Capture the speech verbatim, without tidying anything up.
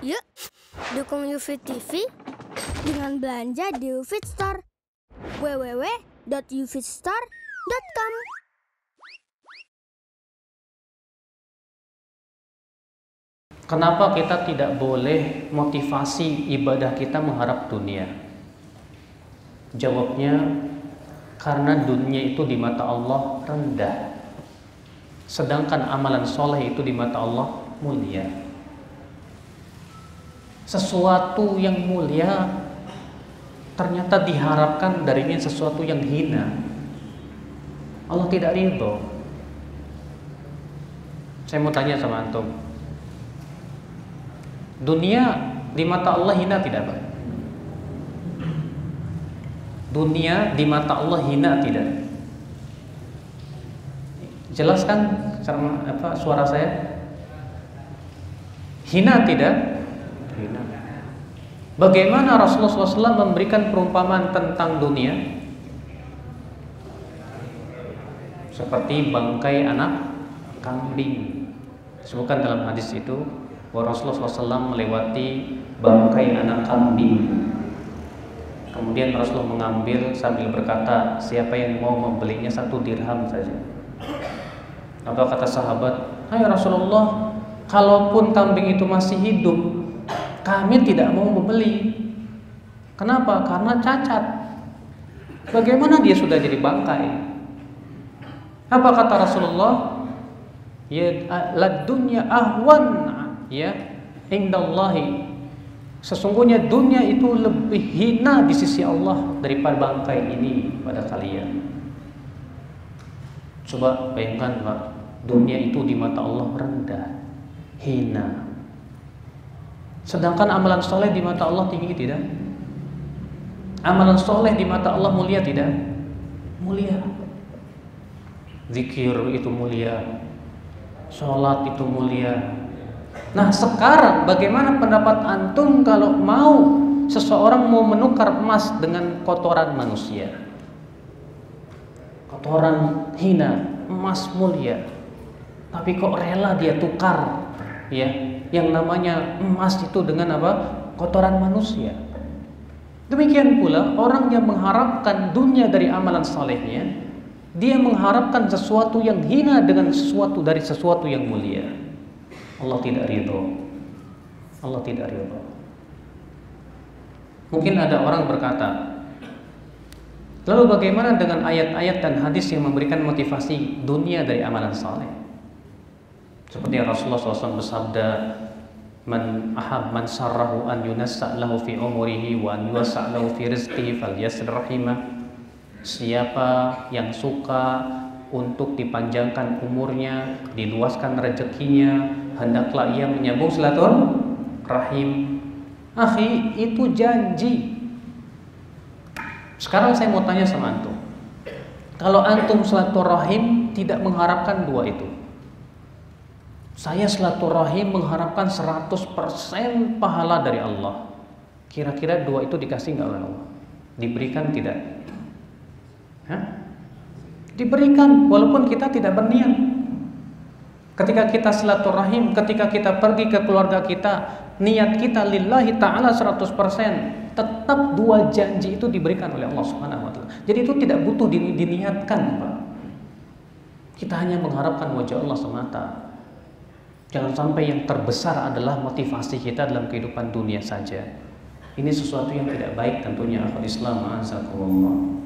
Yuk, dukung UFIT T V dengan belanja di UFIT Store. w w w dot ufitstore dot com. Kenapa kita tidak boleh motivasi ibadah kita mengharap dunia? Jawabnya, karena dunia itu di mata Allah rendah, sedangkan amalan soleh itu di mata Allah mulia. Sesuatu yang mulia ternyata diharapkan darinya sesuatu yang hina. Allah tidak ridho. Saya mau tanya sama antum, dunia di mata Allah hina tidak, Pak? Dunia di mata Allah hina tidak? Jelaskan sama apa suara saya? Hina tidak? Hina. Bagaimana Rasulullah shallallahu alaihi wasallam memberikan perumpamaan tentang dunia? Seperti bangkai anak kambing. Disebutkan dalam hadis itu bahwa Rasulullah shallallahu alaihi wasallam melewati bangkai anak kambing. Kemudian Rasulullah mengambil sambil berkata, siapa yang mau membelinya satu dirham saja. Apa kata sahabat? Hai Rasulullah, kalaupun kambing itu masih hidup, kami tidak mau membeli. Kenapa? Karena cacat. Bagaimana dia sudah jadi bangkai? Apa kata Rasulullah? Ya lad dunya ahwan ya indallahi. Sesungguhnya dunia itu lebih hina di sisi Allah daripada bangkai ini pada kalian. Coba bayangkan, Pak, dunia itu di mata Allah rendah, hina. Sedangkan amalan soleh di mata Allah tinggi tidak? Amalan soleh di mata Allah mulia tidak? Mulia. Zikir itu mulia, sholat itu mulia. Nah sekarang bagaimana pendapat antum kalau mau seseorang mau menukar emas dengan kotoran manusia? Kotoran hina, emas mulia, tapi kok rela dia tukar ya yang namanya emas itu dengan apa? Kotoran manusia. Demikian pula orang yang mengharapkan dunia dari amalan salehnya, dia mengharapkan sesuatu yang hina dengan sesuatu dari sesuatu yang mulia. Allah tidak ridho. Allah tidak ridho. Mungkin ada orang berkata, lalu bagaimana dengan ayat-ayat dan hadis yang memberikan motivasi dunia dari amalan saleh? Seperti Rasulullah shallallahu alaihi wasallam bersabda, man ahab man sarrahu an yunassa lahu fi umurihi wa an yuwassa lahu fi rizqihi falyasir rahimah. Siapa yang suka untuk dipanjangkan umurnya, diluaskan rezekinya, hendaklah ia menyambung silaturahim. Akhi, itu janji. Sekarang saya mau tanya sama antum, kalau antum silaturahim tidak mengharapkan dua itu, saya silaturahim mengharapkan seratus persen pahala dari Allah, kira-kira dua itu dikasih nggak oleh Allah? Diberikan tidak? Hah? Diberikan walaupun kita tidak berniat. Ketika kita silaturahim, ketika kita pergi ke keluarga kita, niat kita lillahi ta'ala seratus persen, tetap dua janji itu diberikan oleh Allah Subhanahu wa taala. Jadi itu tidak butuh diniatkan, Pak. Kita hanya mengharapkan wajah Allah semata. Jangan sampai yang terbesar adalah motivasi kita dalam kehidupan dunia saja. Ini sesuatu yang tidak baik tentunya, akhul Islam, azakumullah.